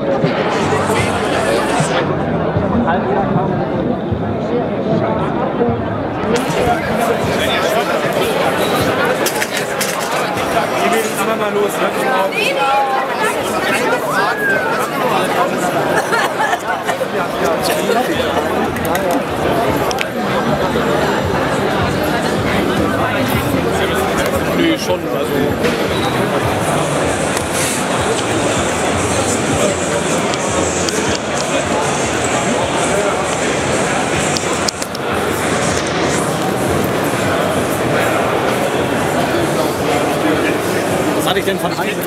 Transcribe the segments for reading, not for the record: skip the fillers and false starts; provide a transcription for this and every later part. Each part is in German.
Mal los, nee, schon, also. Was hatte ich denn von Angst?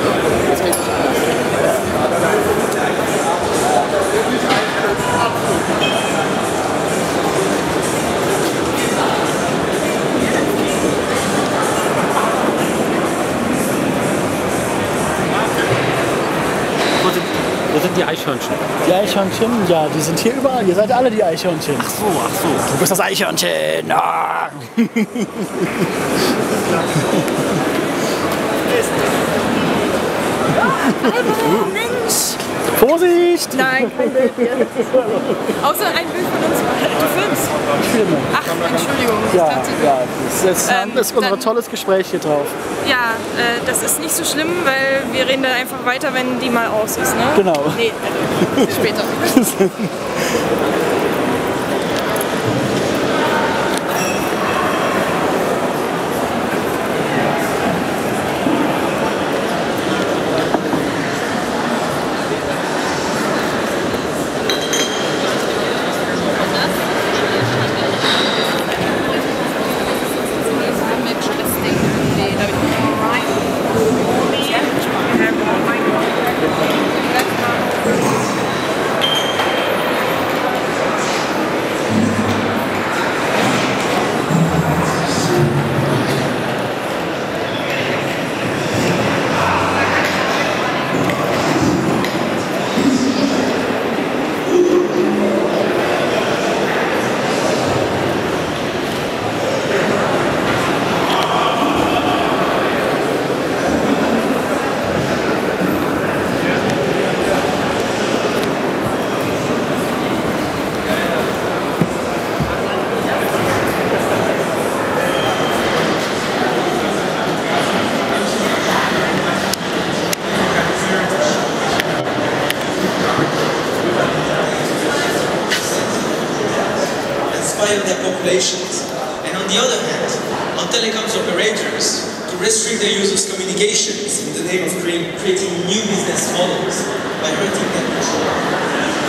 Wo sind die Eichhörnchen? Die Eichhörnchen? Ja, die sind hier überall. Ihr seid alle die Eichhörnchen. Ach so. Du bist das Eichhörnchen. Ah. Mensch! Vorsicht! Nein, kein Bild hier. Außer ein Bild von uns. Du filmst? Ich filme. Ach, Entschuldigung. Ja, das ist unser tolles Gespräch hier drauf. Ja, das ist nicht so schlimm, weil wir reden dann einfach weiter, wenn die mal aus ist, ne? Genau. Nee, später. Their populations, and on the other hand, on telecoms operators to restrict their users' communications in the name of creating new business models by hurting their control.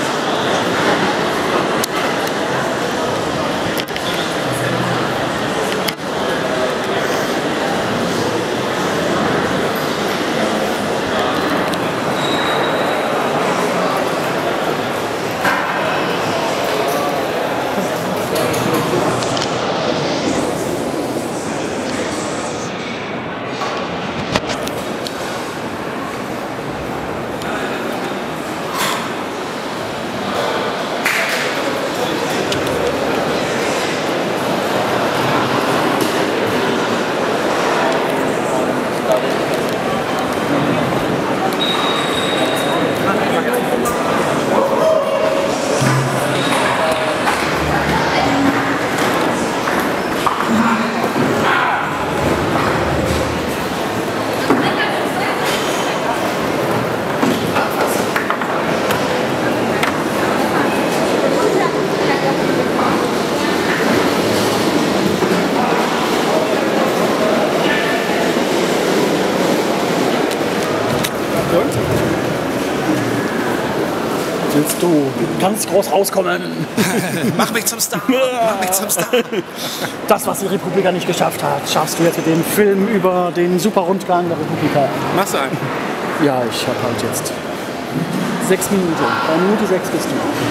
Willst du ganz groß rauskommen? Mach mich zum Star! Mach mich zum Star! Das, was die Republika nicht geschafft hat, schaffst du jetzt mit dem Film über den Superrundgang der Republika. Mach's ein. Ja, ich habe halt jetzt 6 Minuten. Bei Minute 6 bist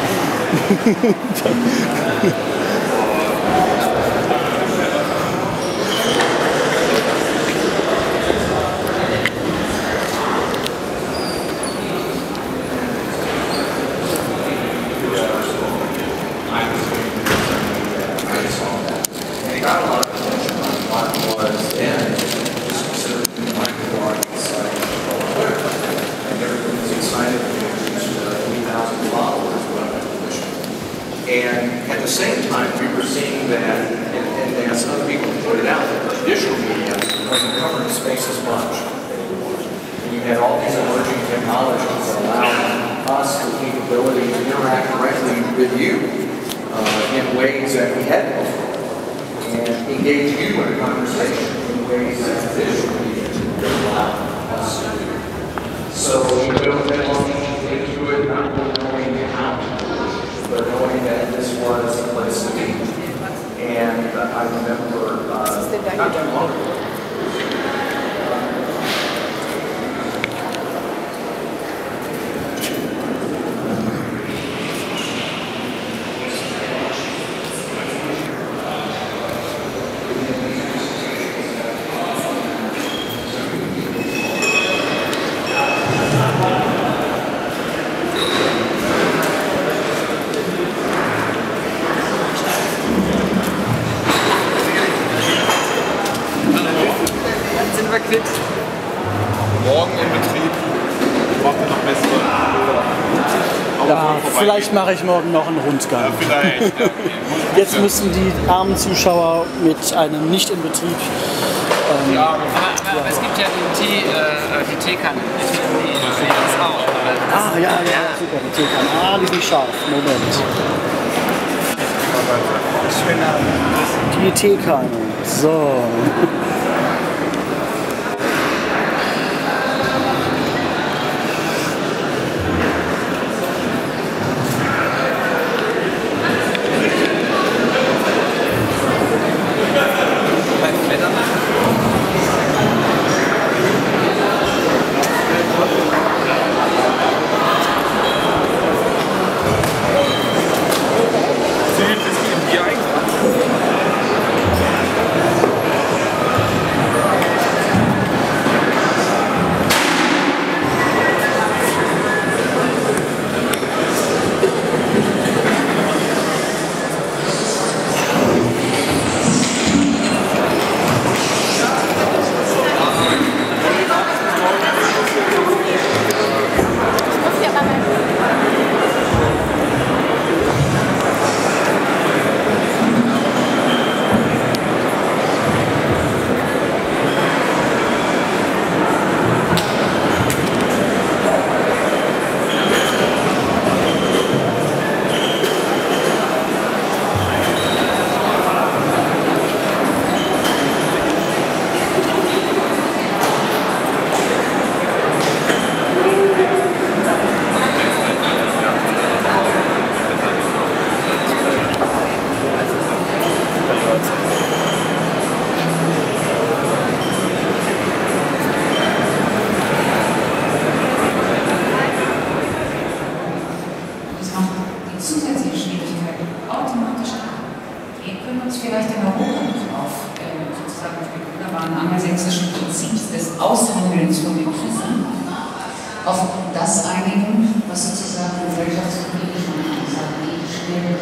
du. Excited. same time, we were seeing that, and as other people pointed out, that traditional media wasn't covered the space as much. And you had all these emerging technologies that allowed us the capability to interact directly with you in ways that we hadn't before, and engage you in a conversation in ways that traditional media didn't allow us to do. So we built that into it, not knowing how to do it, but knowing that this was a place to be. And I remember not too long ago, Morgen im Betrieb. Macht ihr noch bessere. Ja, vielleicht mache ich morgen noch einen Rundgang. Ja, vielleicht. Ja. Jetzt müssen die armen Zuschauer mit einem nicht in Betrieb. Aber es gibt ja die Teekanne. Die ist auch. Ja, super, die Teekanne. Die sind scharf. Moment. Die Teekanne. So. Vielleicht in Europa nicht auf sozusagen auf dem wunderbaren angelsächsischen Prinzips des Aushandelns von den Krisen, auf das einigen, was sozusagen gesellschaftspolitisch und schnell